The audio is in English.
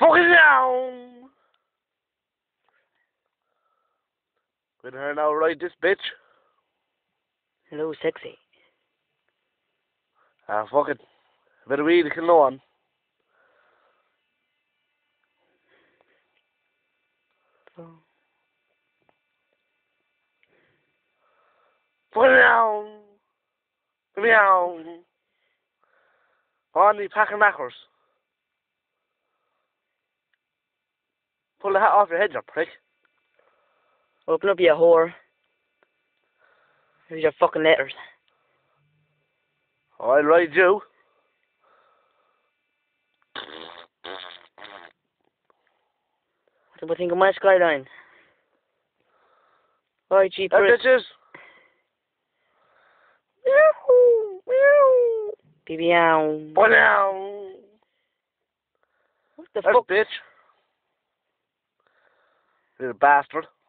Fucking down! With her now, right, this bitch. Hello, sexy. Ah, fuck it. A bit of weed can go on. Oh. Fucking down! Give me down! On the pack of knackers. Pull the hat off your head, you prick. Open up, you whore. Here's your fucking letters. I'll ride you. What do you think of my skyline? Alright, cheap That Chris. bitches. Baby-ow. Pull down! What the That fuck? bitch. Little bastard.